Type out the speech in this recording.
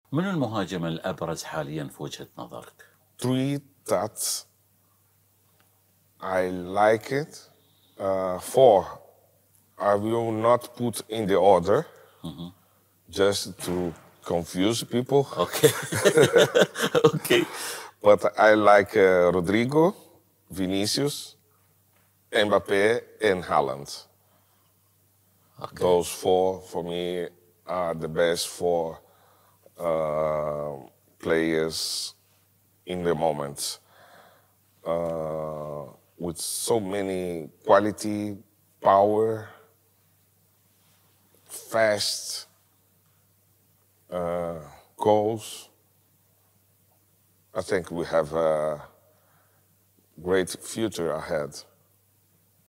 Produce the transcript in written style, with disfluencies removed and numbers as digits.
من المهاجم الأبرز حاليا في وجهة نظرك؟ Three that I like it. Four, I will not put in the order, just to confuse people. Okay. Okay. But I like Rodrigo, Vinicius, Mbappe, and Haaland. Okay. Those four, for me, are the best four players in the moment. With so many quality, power, fast goals. I think we have a great future ahead.